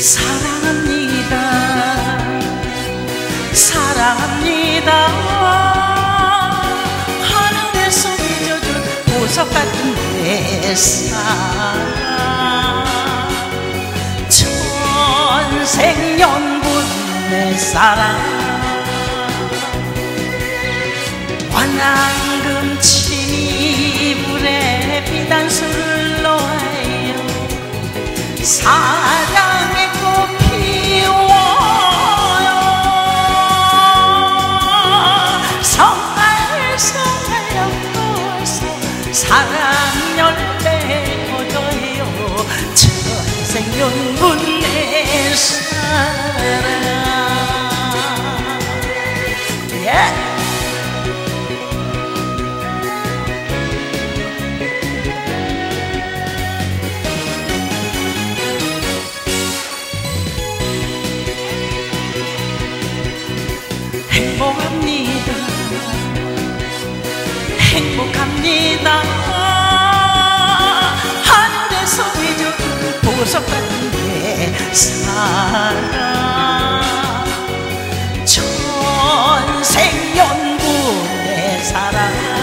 사랑합니다. 사랑합니다. 하늘에서 빚어준 보석 같은 내 사랑, 천생연분 내 사랑. 완안금 침이불에 비단술을 놓아요. 사랑의 꽃 피워요. 성날 성날 엮어서 사랑 열매 걷어요. 천생연분 내 사랑. 행복합니다. 행복합니다. 하늘에서 빚어준 보석 같은 내 사랑, 천생연분 내 사랑.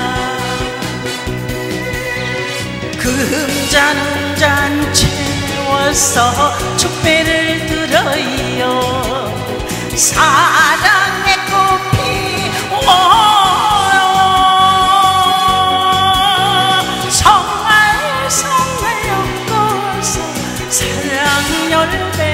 금잔 잔 채워서 축배를 들어요. 사랑의 꽃 피워요. 성알 성알 엮어서 사랑 열매